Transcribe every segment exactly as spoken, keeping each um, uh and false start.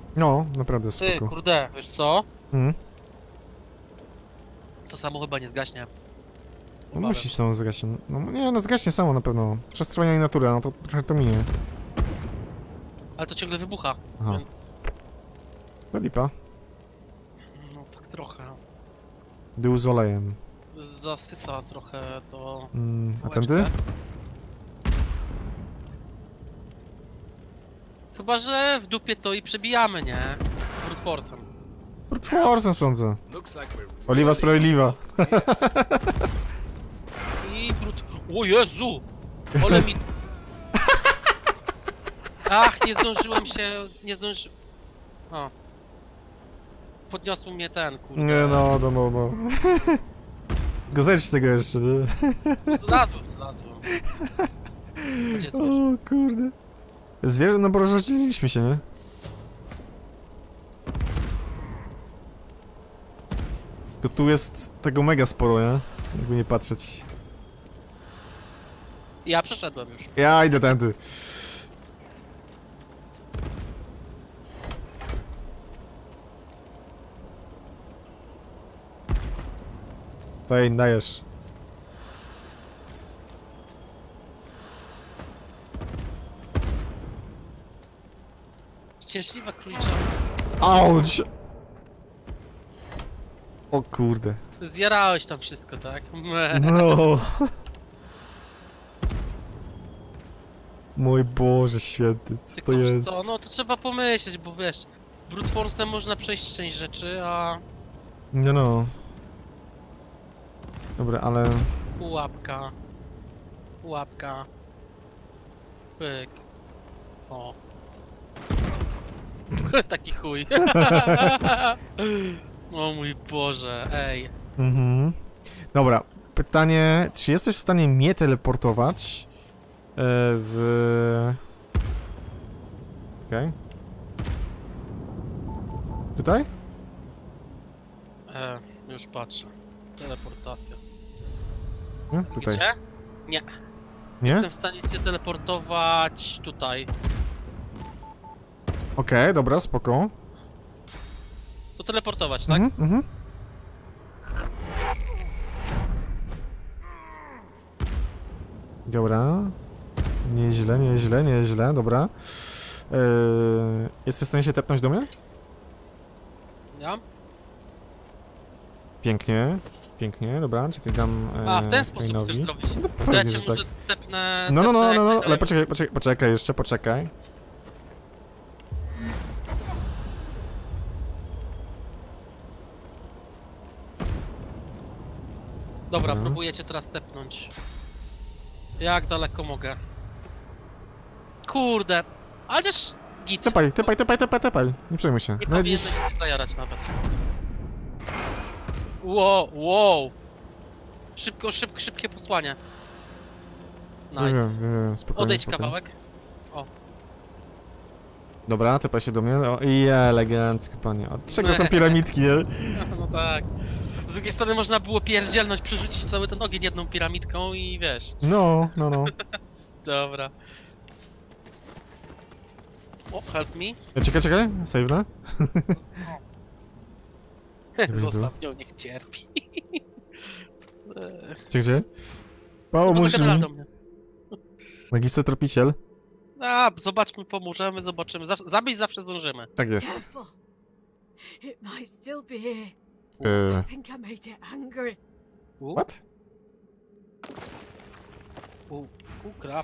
No, naprawdę spoko. Ty, kurde, wiesz co? Mhm. To samo chyba nie zgaśnie. No musi samo zgaśnie. No nie, no zgaśnie samo na pewno. Przestrojenie natury, no to trochę to minie. Ale to ciągle wybucha, Aha. więc... To lipa. No tak trochę. Dół z olejem. Zasysa trochę to... Mm, a kółeczkę. tędy? Chyba, że w dupie to i przebijamy, nie? Brute force'em. Brute force'em sądzę. Oliwa sprawiedliwa. I brute... O Jezu! Ole mi... Ach, nie zdążyłem się... Nie zdąży... O. Podniosł mnie ten, kurde. Nie no, no, no, no. Go zejdź z tego jeszcze, nie? Zlazłem, zlazłem. Gdzie O kurde. Zwierzę, no bo rozdzieliliśmy się, nie? Tylko tu jest tego mega sporo, nie? Jakby nie patrzeć. Ja przeszedłem już. Ja idę tędy. Fajn, dajesz. Szczęśliwa królicza. Auć! O kurde. Zjarałeś tam wszystko, tak? No. Mój Boże święty, co Tylko to wiesz jest? co, no to trzeba pomyśleć, bo wiesz, brute force'em można przejść część rzeczy, a Nie no. Dobra, ale... pułapka, pułapka, pyk, o. Taki chuj. O mój Boże, ej. Mhm. Dobra, pytanie, czy jesteś w stanie mnie teleportować e, w... Okej. Okay. Tutaj? E, już patrzę. Teleportacja. Nie? Tutaj. Gdzie? Nie. Nie? Jestem w stanie cię teleportować tutaj. Okej, okay, dobra, spoko. To teleportować, tak? Mhm, mhm. Dobra. Nieźle, nieźle, nieźle, dobra. Yy, jesteś w stanie się tepnąć do mnie? Ja? Pięknie, pięknie, dobra, czekaj, dam e, A, w ten sposób Kainowi. chcesz zrobić. No, To ja pewnie, cię że może tak. tepnę... No, no, no, tepnę no, no, jak ale poczekaj, poczekaj, poczekaj jeszcze, poczekaj. Dobra, Mhm. próbuję cię teraz tepnąć. Jak daleko mogę? Kurde, ale też git. Tepaj, tepaj, tepaj, tepaj, tepaj. Nie przejmuj się. Nie Nawet powinieneś dziś... się zajarać nawet. Wow, wow. Szybko, szybko, szybkie posłanie. Nie wiem, Nice. nie wiem, spokojnie, Odejdź spokojnie. kawałek. O. Dobra, tepaj się do mnie. O, i elegancko, panie. Od czego są piramidki, nie? No tak. Z drugiej strony można było pierdzielnąć, przerzucić cały ten ogień jedną piramidką i wiesz. No, no, no. Dobra. O, help me. E, Czekaj, czekaj, save, no? Zostaw ją, niech cierpi. Gdzie, gdzie? No, Pomóż zagadała mi. do mnie. Magister tropiciel. A, zobaczmy, pomożemy, zobaczymy. Zaw zabić zawsze zdążymy. Tak jest. Careful. It might still be here. E, I think I made it angry. U, what? u, u, krap.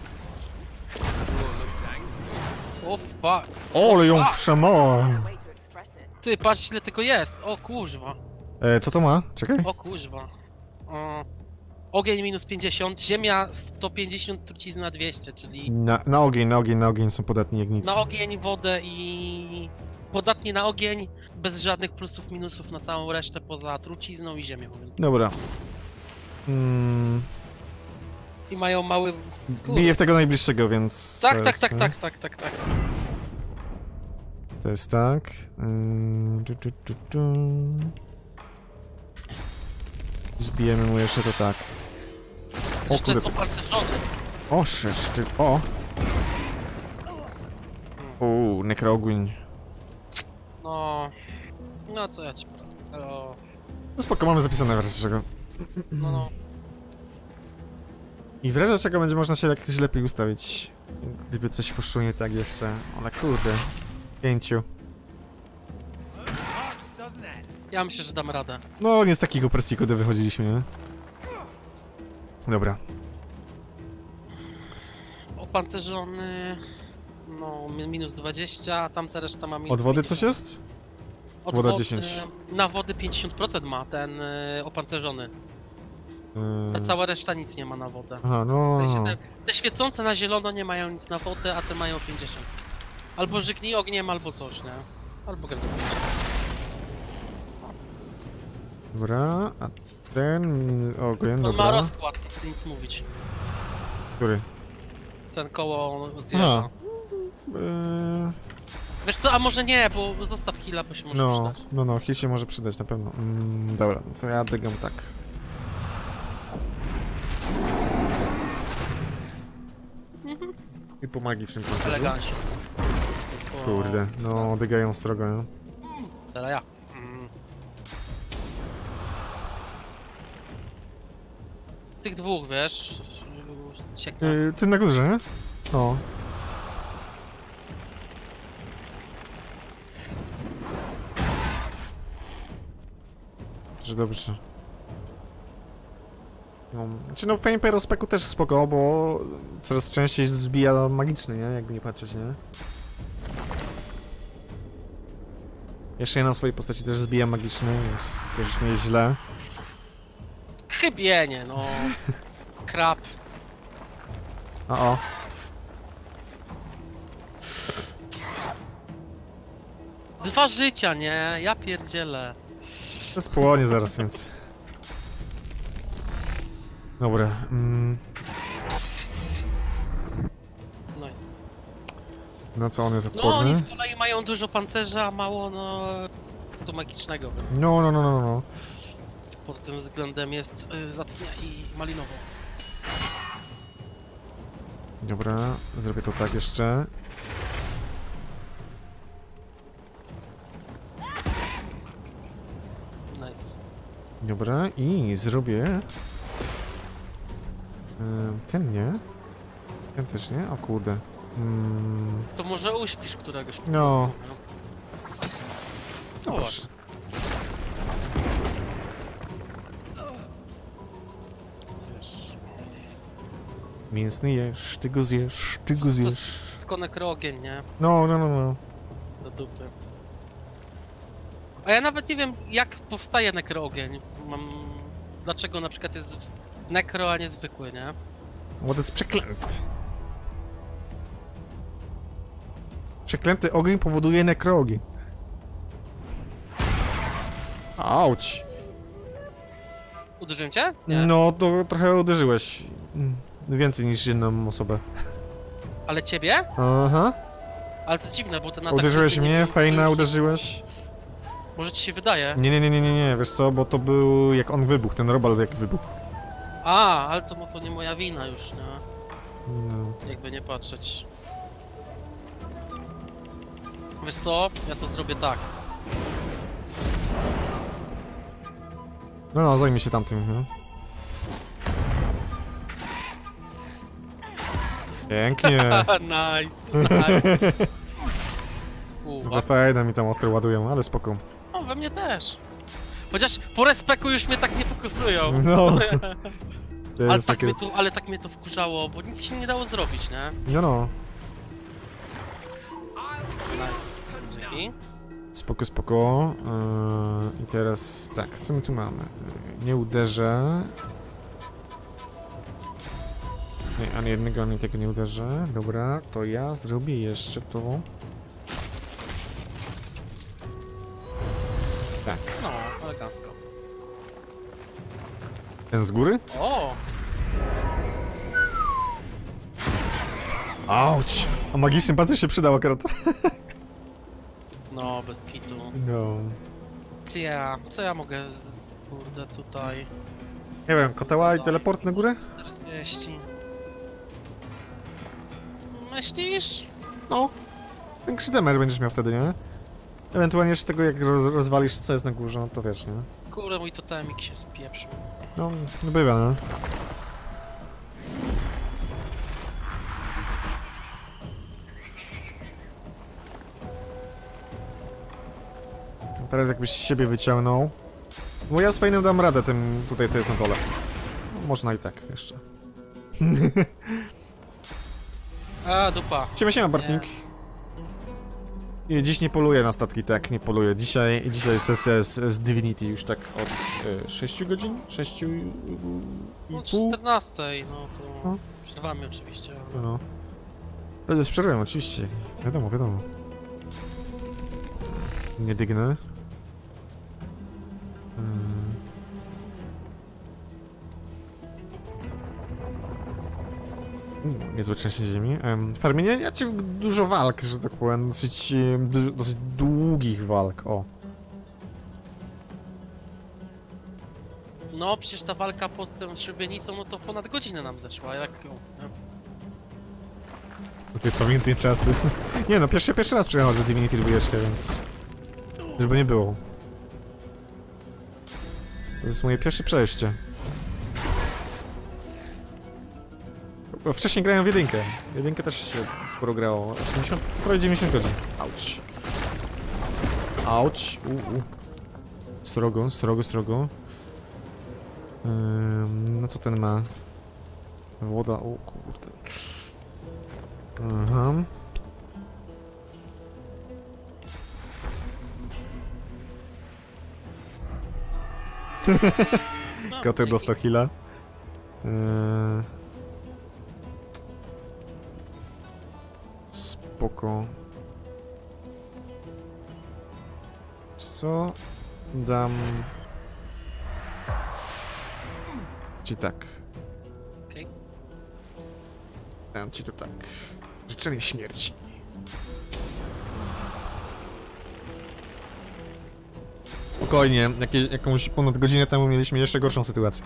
O, fuck. O, ale ją fuck. wszamała. Ty, patrz ile tego jest. O, kurwa. E, co to ma? Czekaj. O, kurwa. O. Ogień minus pięćdziesiąt, ziemia sto pięćdziesiąt, trucizna dwieście, czyli Na, na ogień, na ogień, na ogień są podatni jak nic. na ogień, wodę i... Podatnie na ogień, bez żadnych plusów, minusów na całą resztę poza trucizną i ziemią, więc... Dobra. Mm, I mają mały... biję w tego najbliższego, więc... Tak, to tak, jest, tak, nie? tak, tak, tak, tak. To jest tak. Mm, tu, tu, tu, tu. Zbijemy mu jeszcze to tak. O Jeszcze kurde. są pancerzone. O, sześć, ty... O! Uuu, nekroognień. No... No co ja ci powiem. O, No spoko, mamy zapisane w razie czego. no no. I w razie czego będzie można się jakoś lepiej ustawić. Gdyby coś poszło nie tak jeszcze. Ale kurde. Pięciu. Ja myślę, że dam radę. No, nie z takich opresji, kiedy wychodziliśmy, nie? Dobra. Opancerzony... No, mi- minus dwadzieścia, a tamta reszta ma minus Od wody pięćdziesiąt. coś jest? Od woda wody- dziesięć. Na wody pięćdziesiąt procent ma ten y, opancerzony. Ta Yy... cała reszta nic nie ma na wodę. Aha, no. W sensie te, te świecące na zielono nie mają nic na wodę, a te mają pięćdziesiąt. Albo żygnij ogniem, albo coś, nie? Albo gratuluję. Dobra, a ten... Ogień, On ma dobra. rozkład, nie chcę nic mówić. Który? Ten koło zwierza. Yy... Wiesz co, a może nie, bo zostaw heal'a, bo się może No, przydać. no, no, hit się może przydać na pewno. Mm, dobra, to ja dygam tak. Mhm. I po magicznym pancerzu. Elegancie. Kurde, no, dygają strogo, nie? Teraz ja. Mm. Tych dwóch, wiesz, cieknę. Yy, ty na górze, nie? No. Dobrze, dobrze. No, znaczy no w Pain Pair Speku też spoko, bo coraz częściej zbija magiczny, nie? Jakby nie patrzeć, nie? Jeszcze ja na swojej postaci też zbija magiczny, więc też nie jest źle. Chybienie, no. Krab. A o. Dwa życia, nie? Ja pierdzielę. To spłonie zaraz, więc... Dobra, mm, Nice. no co, on jest No odporny? oni z kolei mają dużo pancerza, a mało, no... tu magicznego. No, no, no, no, no. Pod tym względem jest y, zacnie i malinowo. Dobra, zrobię to tak jeszcze. Nice. Dobra, i zrobię... Ym, ten nie? Ten też nie? O kurde. Mm, To może uśpisz któregoś po No. prostu, no no. proszę. Wiesz, Mięsny jesz, ty go zjesz, ty go to zjesz. tylko nekroogień, nie? No, no, no, no. Do dupy. A ja nawet nie wiem, jak powstaje nekroogień. Mam... Dlaczego na przykład jest nekro, a nie zwykły, nie? Bo to jest przeklęty. Przeklęty ogień powoduje nekroogień. Auć. Uderzyłem cię? Nie. No, to trochę uderzyłeś. Mm, Więcej niż jedną osobę. Ale ciebie? Aha. Ale to dziwne, bo ten atak... Uderzyłeś nigdy nie mnie, był Fejna sojuszny. uderzyłeś. Może ci się wydaje. Nie, nie, nie, nie, nie, nie, wiesz co, bo to był jak on wybuchł, ten robal jak wybuchł. A, ale to, to nie moja wina już, nie? No. Jakby nie patrzeć. Wiesz co? Ja to zrobię tak. No, no, zajmij się tamtym, no. Pięknie. Nice, nice. Uwa. Fejna mi tam ostro ładują, ale spoko. O, we mnie też. Chociaż po respeku już mnie tak nie fokusują. No. To Ale jest tak, mnie takie... to, ale tak mnie to wkurzało, bo nic się nie dało zrobić, nie? No, no. Nice. Dzięki. Spoko, spoko. Yy, I teraz tak, co my tu mamy? Yy, Nie uderzę. Nie, ani jednego, ani tego nie uderzę. Dobra, to ja zrobię jeszcze to. Tak. No, elegancko. Ten z góry? O! Auć! A magiczny pancerz się przydał akurat. No, bez kitu. No. Co ja, co ja mogę z... kurde tutaj... Nie wiem, koteła i teleport na górę? czterdzieści. Myślisz? No. Większy damage będziesz miał wtedy, nie? Ewentualnie jeszcze tego, jak roz, rozwalisz, co jest na górze, no to wiesz, nie? Kurde, mój totemik się spieprzył. No, no bywa, no. Teraz jakbyś siebie wyciągnął. Bo ja z fajnym dam radę tym tutaj, co jest na dole. No, można i tak jeszcze. A, dupa. Siema, siema, Bartnik. I dziś nie poluję na statki, tak, nie poluję. Dzisiaj, dzisiaj sesja z, z Divinity już tak od e, sześciu godzin? sześciu i, i No, pół? czternastej, no to... No. Przed wami oczywiście. ale- No. Będę z przerwą, oczywiście. Wiadomo, wiadomo. Nie dygnę. Hmm. Mm, Niezłe trzęsienie ziemi. Um, Farmienie, ja ci dużo walk, że tak powiem. Dosyć, em, dużo, dosyć długich walk, o. No, przecież ta walka pod tą szybienicą, no to ponad godzinę nam zeszła, jak ją... nie? Te pamiętne czasy. Nie no, pierwszy, pierwszy raz przechodzę z Divinity dwójeczkę, więc... Żeby nie było. To jest moje pierwsze przejście. Bo wcześniej grałem w jedynkę. W jedynkę też się sporo grało. osiemdziesiąt, prawie dziewięćdziesiąt godzin. Auć. Auć. U, u. Strogo, strogo, strogo. Ym, no co ten ma? Woda, o kurde. Aha. No, Kotek dzięki. dostał heala. Yy... Spoko. Co? Dam... Ci tak. Okej. Dam ci to tak. Życzenie śmierci. Spokojnie, jakie, jakąś ponad godzinę temu mieliśmy jeszcze gorszą sytuację.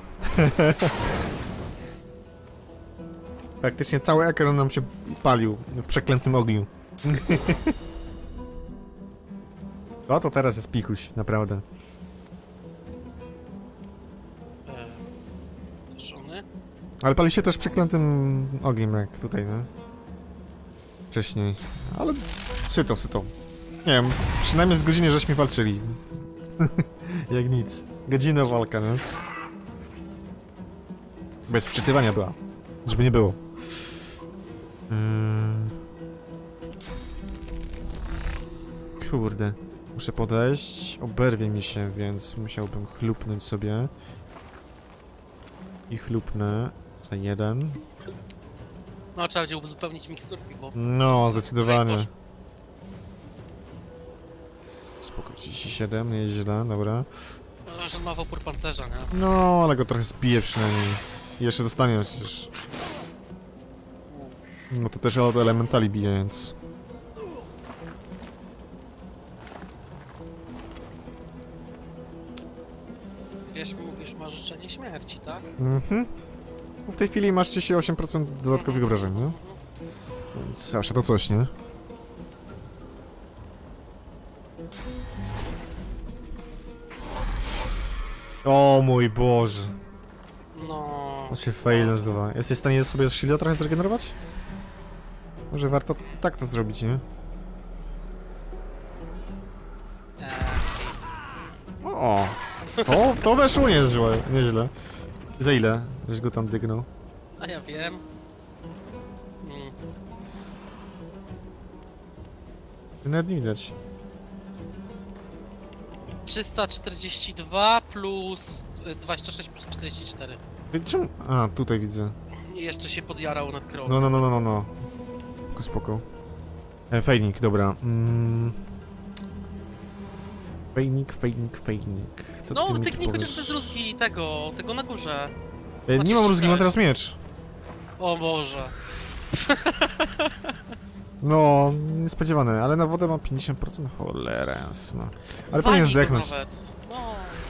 Praktycznie cały ekran nam się palił w przeklętym ogniu. O, to teraz jest pikuś, naprawdę. E, Zaszony. Ale pali się też przeklętym ogniem, jak tutaj, no. Wcześniej. Ale syto, syto. Nie wiem, przynajmniej z godziny żeśmy walczyli. Jak nic. Godzina walka, no. Bez wczytywania była. Żeby nie było. Hmm. Kurde. Muszę podejść. Oberwie mi się, więc musiałbym chlupnąć sobie. I chlupnę za jeden. No, trzeba będzie uzupełnić miksturki, bo... No, zdecydowanie. Poszło. Spoko, trzydzieści siedem, nieźle, dobra. No, że ma w opór pancerza, nie? No, ale go trochę zbije przynajmniej. I jeszcze dostanie przecież. No to też od elementali bije, więc... Wiesz, mówisz, masz życzenie śmierci, tak? Mhm. W tej chwili masz trzydzieści osiem procent dodatkowych obrażeń, nie? Więc zawsze to coś, nie? O mój Boże. No... To się failem zdobywa. Jesteś w stanie sobie shielda trochę zregenerować? Może warto tak to zrobić, nie? Eee, O, to, to weszło niezłe, nieźle. Za ile? Żeś go tam dygnął? a ja wiem. Mm. Nawet nie widać. trzysta czterdzieści dwa plus y, dwadzieścia sześć plus czterdzieści cztery. Czemu? A, tutaj widzę. I jeszcze się podjarał nad krową. No, no, no, no, no, no. Spoko, spoko. E, fejnik, dobra. Mm. Fejnik, fejnik, fejnik. Co No, ty mi tu tyknij powiesz? chociażby z rózgi tego, tego na górze. E, nie mam rózgi, mam teraz miecz. O Boże. No, niespodziewane, ale na wodę mam pięćdziesiąt procent. Cholera jasna. Ale powinien Walnij go zdechnąć. nawet. No.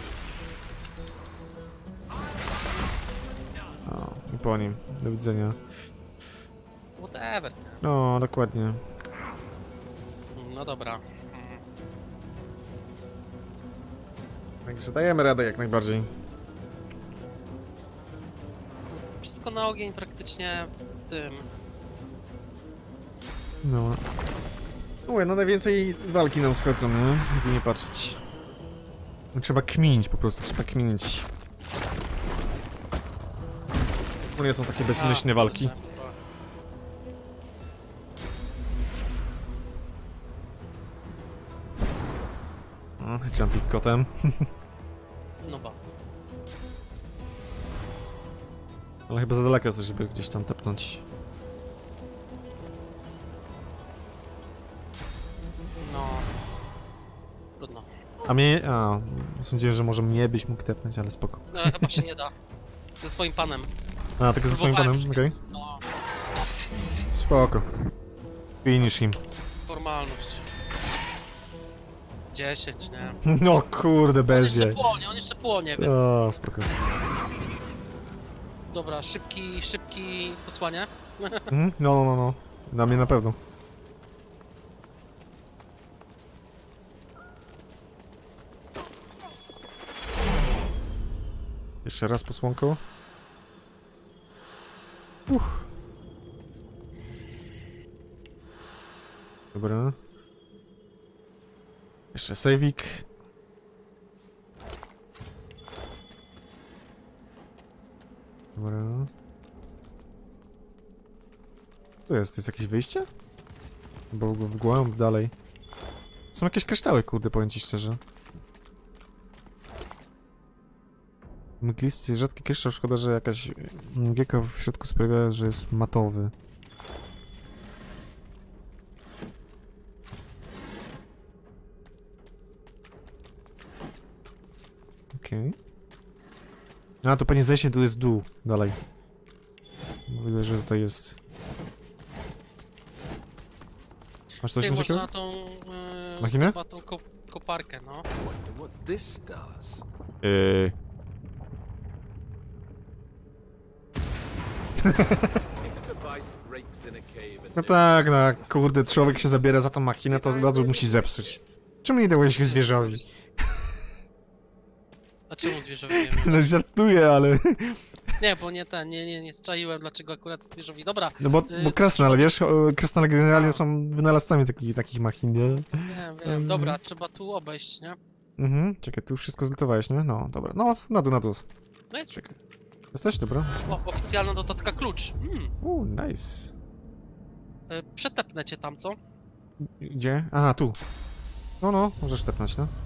O, i po nim. Do widzenia. Whatever. No, dokładnie. No dobra. Także dajemy radę jak najbardziej. Wszystko na ogień praktycznie tym. No. Ue, no najwięcej walki nam schodzą, nie? Jakby nie patrzeć. No, trzeba kminić po prostu, trzeba kminić. To nie są takie bezmyślne A, walki. dobrze. O, jumping kotem. No ba. Ale chyba za daleko jest, żeby gdzieś tam tepnąć. No. Trudno. A mnie... A, sądziłem, że może mnie byś mógł tepnąć, ale spoko. No, chyba się nie da. Ze swoim panem. A, tylko ze swoim Próbowałem panem, już okej. kiedyś. No, Spoko. Finish him. formalność. dziesięć, nie? No kurde, On bez jeszcze jej. płonie, on jeszcze płonie, więc... O, spoko. Dobra, szybki, szybki posłanie. Mhm, no, no, no, no. Na mnie na pewno. Jeszcze raz posłonko. Uff. Dobra. Jeszcze sejwik. Dobra. Tu jest, to jest jakieś wyjście? Bo w głąb dalej. Są jakieś kryształy, kurde, powiem ci szczerze. Mglisty, rzadki kryształ, szkoda, że jakaś mgiełka w środku sprawia, że jest matowy. Okej. Okay. A, to pewnie zejście tu jest dół, dalej. Widzę, że tutaj jest... Masz coś Ty, na może ciekawe? na tą... Yy, Machinę? chyba tą ko koparkę, no. Wonder what this does. Yy... If a device breaks in a cave and No tak, no kurde, człowiek się zabiera za tą machinę, to od razu musi zepsuć. Czemu nie dałeś zwierzowi? A czemu zwierzowi nie No żartuję, ale... Nie, bo nie ten, nie, nie, nie strzaiłem, dlaczego akurat zwierzowi. Dobra, No bo, bo krasnale, wiesz, o, krasnale generalnie są wynalazcami takich, takich machin, nie? wiem, wiem. Dobra, trzeba tu obejść, nie? Mhm, czekaj, tu już wszystko zlutowałeś, nie? No, dobra, no, na dół, na dół. No jest Czekaj. Jesteś? Dobra. o, oficjalna dodatka klucz. Mm. Uuu, nice. Y, Przetepnę cię tam, co? Gdzie? Aha, tu. No, no, możesz tepnąć, no.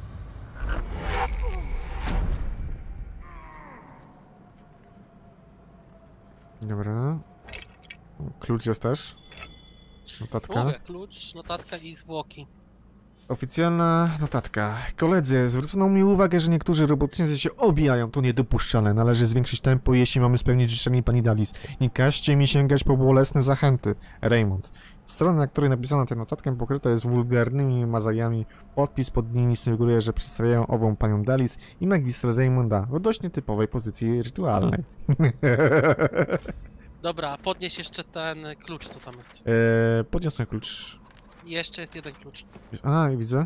Dobra. Klucz jest też. Notatka. Mówię, klucz, notatka i zwłoki. Oficjalna notatka. Koledzy, zwrócono mi uwagę, że niektórzy robotnicy się obijają. To niedopuszczalne. Należy zwiększyć tempo, jeśli mamy spełnić życzenie pani Dalis. Nie każcie mi sięgać po bolesne zachęty. Raymond. Strona, na której napisano tę notatkę, pokryta jest wulgarnymi mazajami. Podpis pod nimi sugeruje, że przedstawiają ową panią Dalis i magistra Raymonda w dość nietypowej pozycji rytualnej. Dobra, podnieś jeszcze ten klucz, co tam jest. eee, podniosłem klucz. I jeszcze jest jeden klucz. A, widzę.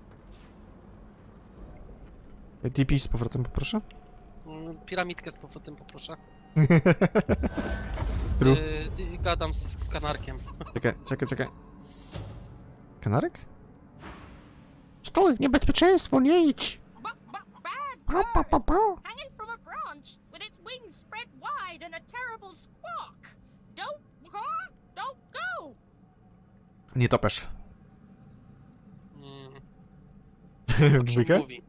T P z powrotem poproszę. Mm, Piramidkę z powrotem poproszę. Tru. Y, y, gadam z kanarkiem. Czekaj, czekaj, czekaj. Kanarek? Stój, niebezpieczeństwo, nie idź! Bad Pa, pa, pa, pa. hanging from a branch with its wings spread wide and a terrible squawk. Don't, huh? Don't go. Nie topesz. Mm, o czym Dwójkę? mówi?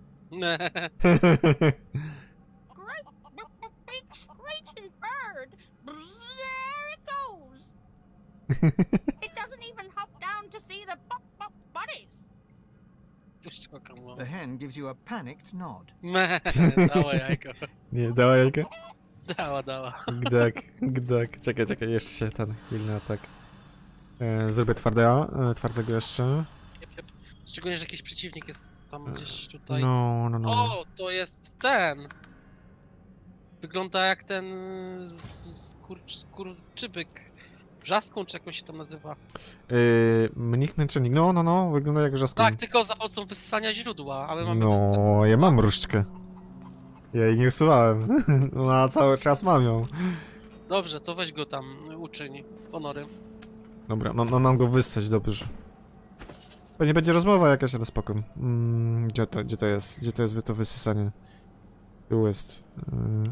Great b- b- big screeching bird. Bzz, there it goes. It doesn't even hop down to see the bu- bu- buddies. Puściła kamła. The hen gives you a panicked nod. Me, dała jajko. Nie, dała jajkę? Dała, dała. Gdak, gdak. Czekaj, czekaj, jeszcze się ten chwilny atak. E, zrobię twardego, e, twardego jeszcze. Jep, jep. Szczególnie, że jakiś przeciwnik jest tam gdzieś tutaj. No, no, no. O, to jest ten! Wygląda jak ten z- skur, skurczybyk Wrzaską, czy jakoś się tam nazywa? Yy, mnich męczennik, no, no, no, wygląda jak wrzaskun. Tak, tylko za pomocą wyssania źródła, a my mamy wyssanie. No, ja mam różdżkę. Ja jej nie usuwałem. No, a cały czas mam ją. Dobrze, to weź go tam, uczyń honory. Dobra, mam, mam go wyssać, dobrze. Pewnie będzie rozmowa jakaś, ale spoko. Mm, gdzie to, gdzie to jest? Gdzie to jest to wysysanie? Tu jest. Yy.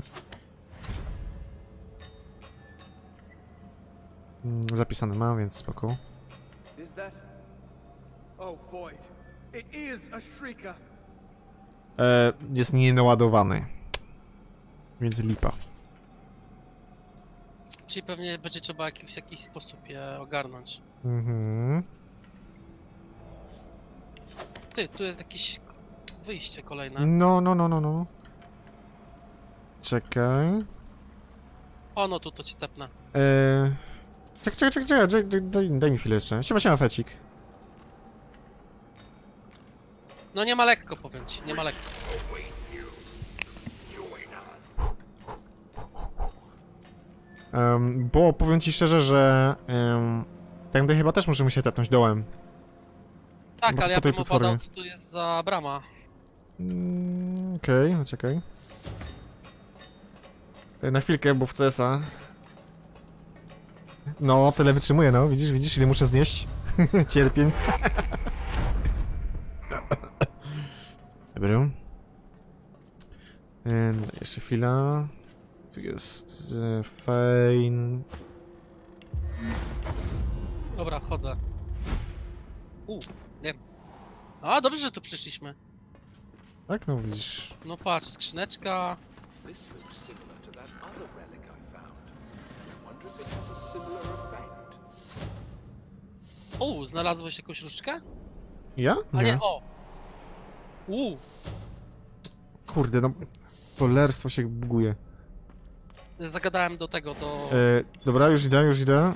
Mm, zapisane mam, więc spoko. Is that? Oh, Void. It is a shrieker. E, jest nienaładowany. Więc lipa. Czyli pewnie będzie trzeba jakiś, w jakiś sposób je ogarnąć. Mhm. Ty, tu jest jakieś wyjście kolejne. No, no, no, no, no. Czekaj. O, no tu to cię tepnę. Eee... Czekaj, czekaj, czekaj, czekaj, daj, daj, daj mi chwilę jeszcze. Siema, siema, Fecik. No nie ma lekko, powiem ci, nie ma lekko. Um, bo powiem ci szczerze, że... Um, tędy chyba też możemy się tepnąć dołem. Tak, Bo ale po ja tej bym platformie. obadał, co tu jest za brama. Mm, Okej, okay, no czekaj. E, Na chwilkę, bo w C S a... No, tyle wytrzymuję, no. Widzisz, widzisz, ile muszę znieść? Cierpię. Dobra. E, jeszcze chwila. Co jest? E, Fein. Dobra, chodzę. U, nie. A, dobrze, że tu przyszliśmy. Tak, no widzisz. No patrz, skrzyneczka. This looks similar to that other relic I found. I wonder if it has a similar effect. U, znalazłeś jakąś różdżkę? Ja? A nie, o. U, Kurde, no. Cholerstwo się buguje. zagadałem do tego, do... E, dobra, już idę, już idę.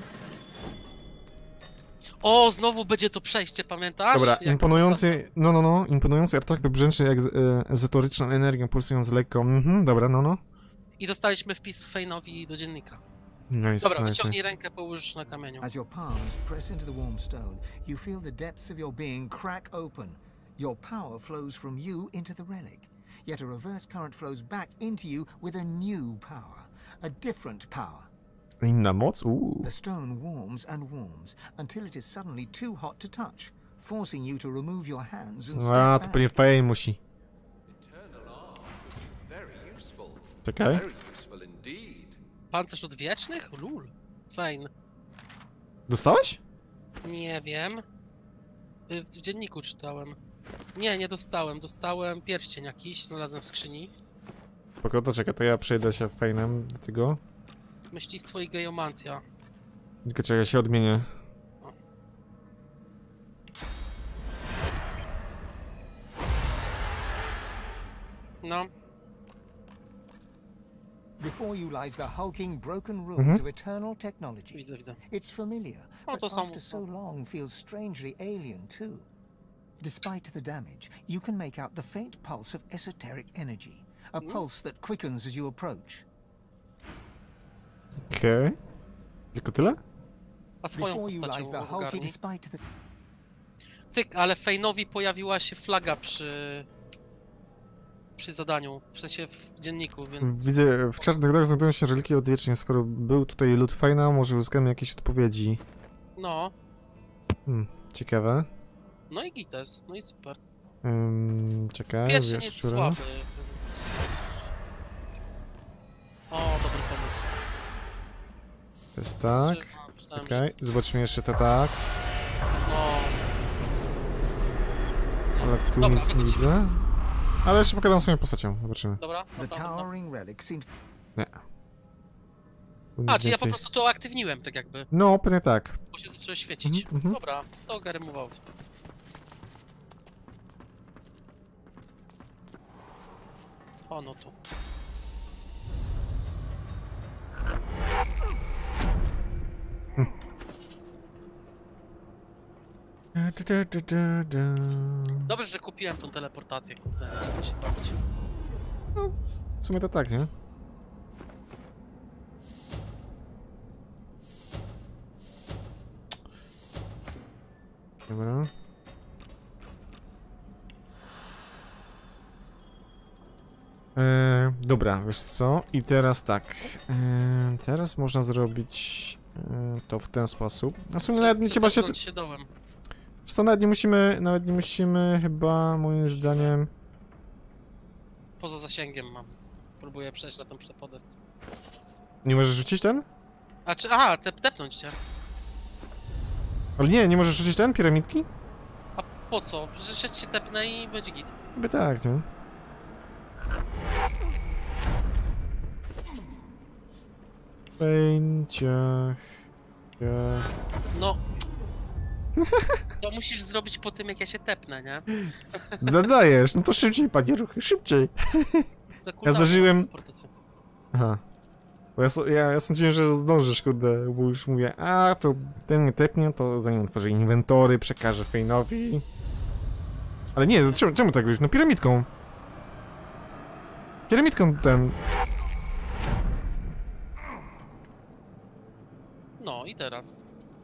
O, znowu będzie to przejście, pamiętasz? Dobra, Jak imponujący, no no no, imponujący artefakt brzęczy jak e, ezoteryczną energią, pulsując lekko. Mhm, dobra, no no. I dostaliśmy wpis Fejnowi do dziennika. Nice, Dobra, nice, wyciągnij nice. rękę, połóż na kamieniu. As your palms press into the warm stone, you feel the depths of your being crack open. Your power flows from you into the relic. Yet a reverse current flows back into you with a new power. A different power. Inna moc? Uuu. The stone warms and warms until it is suddenly too hot to touch, forcing you to remove your hands and A, step to back. pewnie Fein musi. Eternal arm. Very useful. Czekaj. Very useful indeed. Pancerz odwiecznych? Lul. Fejn. Dostałeś? Nie wiem. Y, W dzienniku czytałem. Nie, nie dostałem. Dostałem pierścień jakiś, znalazłem w skrzyni. Spoko, to czekaj, to ja przejdę się Feinem do tego. Myślistwo i geomancja. Tylko czekaj, się odmienię. No, Before you lies the hulking, broken ruins Mhm. of eternal technology. widzę, widzę. It's familiar, Oh, but to samo. after so long feels strangely alien too. Despite the damage, you can make out the faint pulse of esoteric energy, a pulse that quickens as you approach. Okej. Okay. Tylko tyle? A swoją Before you lies postacią the hulking, ogarnij. despite the Tyk, ale Fejnowi pojawiła się flaga przy... przy zadaniu, w sensie w dzienniku, więc... Widzę, w czarnych grach znajdują się reliki odwieczne. Skoro był tutaj lud Feina, może uzyskamy jakieś odpowiedzi. No, Hmm, ciekawe. no i gites, no i super. Ym, czekaj, Pierwszy wiesz, jest szczura. słaby, więc... O, dobry pomysł. To jest tak. Znaczy, no, myślałem, Okej, że- zobaczmy jeszcze to tak. No... Ale Nic. tu Dobra, nic nie wychodzimy. widzę. Ale jeszcze pokazam swoją postacią, zobaczymy. Dobra, the dobra, dobra. towering relic seems Nie. Tu A, nic czy ja po więcej. prostu to aktywniłem, tak jakby, No, pewnie tak. bo się zaczęło świecić. Mhm, mhm. Dobra, to Gary move out. O, no tu. Da, da, da, da, da. Dobrze, że kupiłem tą teleportację, kurde, żeby się bawić. W sumie to tak, nie? Dobra. E, dobra, wiesz co? I teraz tak. E, teraz można zrobić e, to w ten sposób. Na sumie nawet nie trzeba się... się dołem. Wiesz co, nawet nie musimy, nawet nie musimy chyba, moim zdaniem... Poza zasięgiem mam. Próbuję przejść na ten podest. Nie możesz rzucić ten? A czy... Aha, te, tepnąć cię. Ale nie, nie możesz rzucić ten? Piramidki? A po co? Przecież ja cię tepnę i będzie git. By tak, nie? Pęciach... No. To musisz zrobić po tym, jak ja się tepnę, nie? Dodajesz, no to szybciej, panie ruchy, szybciej. Zakładam zdążyłem- teleportację. Aha. Bo ja, so- ja, ja sądziłem, że zdążysz, kurde, bo już mówię, a to ten mnie tepnie, to zanim otworzę inwentory, przekażę Fejnowi. Ale nie, to czemu, czemu tak robisz? No piramidką. Piramidką ten... No i teraz.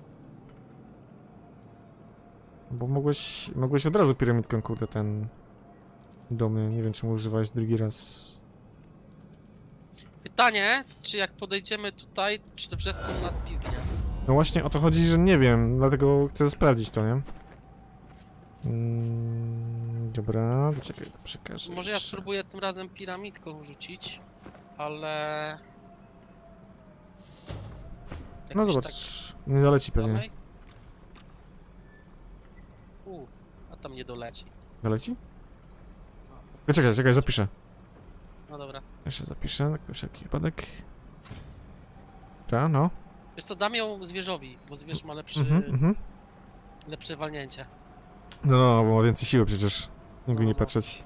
Bo mogłeś, mogłeś od razu piramidką, kurde, ten... domy, nie wiem, czemu używałeś drugi raz. Pytanie, czy jak podejdziemy tutaj, czy to wszystko nas pizdnie? No właśnie o to chodzi, że nie wiem, dlatego chcę sprawdzić to, nie? Mm, dobra, czekaj, to przekażę. Może ja jeszcze. spróbuję tym razem piramidką rzucić, ale... No Jakoś zobacz, nie doleci Tak... pewnie. dalej. U, a tam nie doleci. Doleci? No, czekaj, czekaj, zapiszę. No dobra. Jeszcze zapiszę, tak na wszelki wypadek. Dobra, no. Wiesz co, dam ją zwierzowi, bo zwierz ma lepszy, Mhm, mhm. lepsze walnięcie. No, no, bo ma więcej siły przecież. Jakby No, nie no. patrzeć.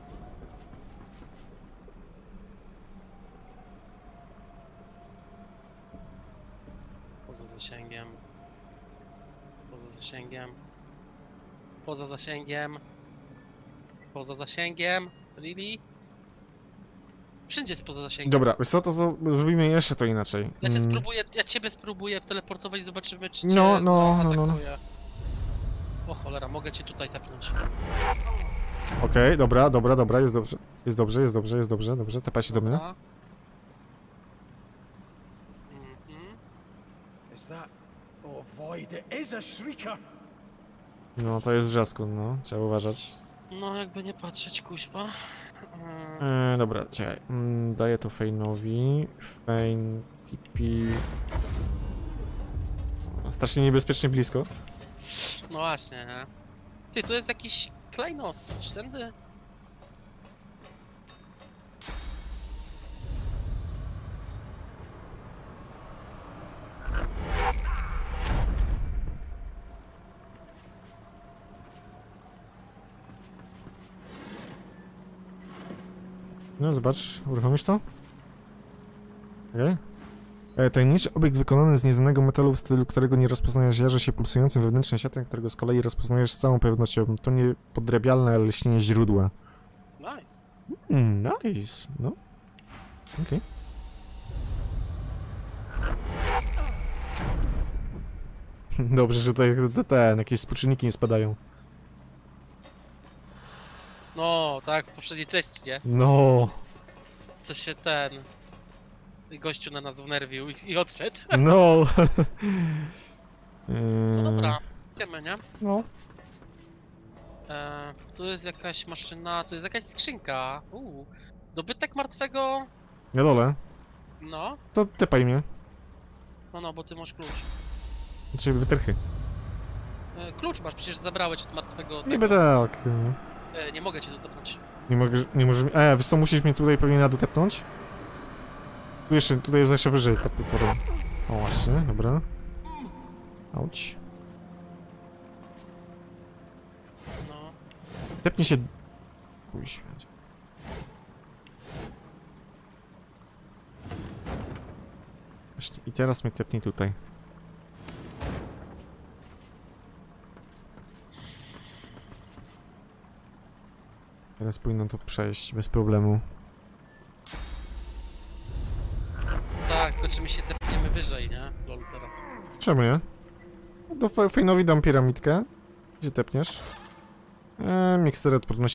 Poza zasięgiem. Poza zasięgiem. Poza zasięgiem. Poza zasięgiem. Really? Wszędzie jest poza zasięgiem. Dobra, wiesz co, to zo- zrobimy jeszcze to inaczej. Ja cię Mm, spróbuję, ja ciebie spróbuję teleportować i zobaczymy, czy cię No, no, no, no, no. zaatakuje. O cholera, mogę cię tutaj tepnąć. Okej, dobra, dobra, dobra, jest dobrze. Jest dobrze, jest dobrze, jest dobrze, dobrze. Tepaj się do mnie. Dobra. Mhm. Is that? Oh, void! It is a shrieker. No, to jest wrzaskun, no. Trzeba uważać. No, jakby nie patrzeć, kuźba. Mm, Eee, dobra, czekaj. Mm, daję to Fejnowi. Fejn, T P... Strasznie niebezpiecznie blisko. No właśnie, nie? Ty, tu jest jakiś klejnot, szczędy? No, zobacz, uruchomisz to? Okej. Okay. Tajemniczy obiekt wykonany z nieznanego metalu, w stylu którego nie rozpoznajesz, jarzy się pulsującym wewnętrznym światłem, którego z kolei rozpoznajesz z całą pewnością. To nie podrabialne lśnienie źródła. Nice. Mm, nice, no. Okej. Dobrze, że tutaj te- ten, jakieś spoczynniki nie spadają. No, tak, w poprzedniej części, nie? No, Co się ten... gościu na nas wnerwił i, i odszedł. no. No dobra, Eee, idziemy, nie? no. E, tu jest jakaś maszyna, tu jest jakaś skrzynka. Uuu. Dobytek martwego... Na dole. No, To tepaj mnie. no, no, bo ty masz klucz. Znaczy wytrychy. E, klucz masz, przecież zabrałeś od martwego... Niby tego. tak. E, nie mogę cię tu topnąć. Nie mogę, nie możesz... E, wiesz co, musisz mnie tutaj pewnie na dół tepnąć? Tu jeszcze, tutaj jest jeszcze wyżej. Tak, to, o właśnie, dobra. Auć. No. Tepnij się... Uj, święcie. Właśnie, i teraz mnie tepnij tutaj. Teraz powinno to przejść bez problemu. Tak, tylko czy my się tepniemy wyżej, nie? Lol teraz. Czemu nie? Do Fe- Fejnowi dam piramidkę. Gdzie tepniesz? Eee, mikstury odporności